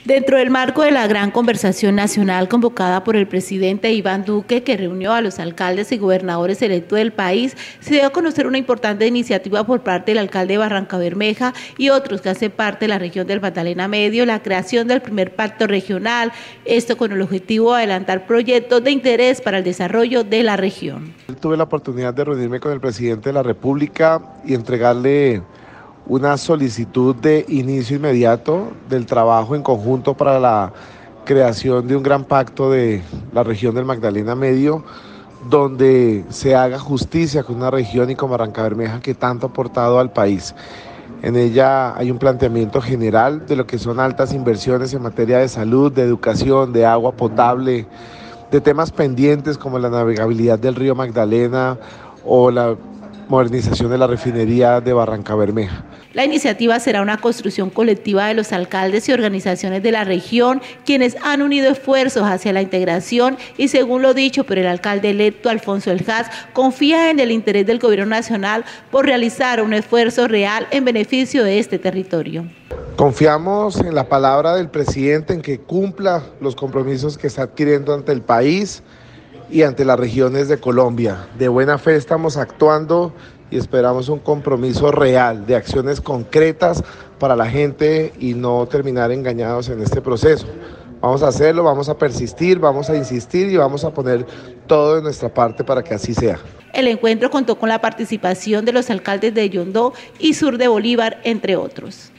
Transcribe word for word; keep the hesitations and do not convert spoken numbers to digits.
Dentro del marco de la gran conversación nacional convocada por el presidente Iván Duque, que reunió a los alcaldes y gobernadores electos del país, se dio a conocer una importante iniciativa por parte del alcalde de Barrancabermeja y otros que hacen parte de la región del Magdalena Medio, la creación del primer pacto regional, esto con el objetivo de adelantar proyectos de interés para el desarrollo de la región. Tuve la oportunidad de reunirme con el presidente de la República y entregarle una solicitud de inicio inmediato del trabajo en conjunto para la creación de un gran pacto de la región del Magdalena Medio, donde se haga justicia con una región y con Barrancabermeja que tanto ha aportado al país. En ella hay un planteamiento general de lo que son altas inversiones en materia de salud, de educación, de agua potable, de temas pendientes como la navegabilidad del río Magdalena o la modernización de la refinería de Barrancabermeja. La iniciativa será una construcción colectiva de los alcaldes y organizaciones de la región, quienes han unido esfuerzos hacia la integración y, según lo dicho por el alcalde electo Alfonso El Gas, confía en el interés del gobierno nacional por realizar un esfuerzo real en beneficio de este territorio. Confiamos en la palabra del presidente, en que cumpla los compromisos que está adquiriendo ante el país y ante las regiones de Colombia. De buena fe estamos actuando y esperamos un compromiso real de acciones concretas para la gente y no terminar engañados en este proceso. Vamos a hacerlo, vamos a persistir, vamos a insistir y vamos a poner todo de nuestra parte para que así sea. El encuentro contó con la participación de los alcaldes de Yondó y Sur de Bolívar, entre otros.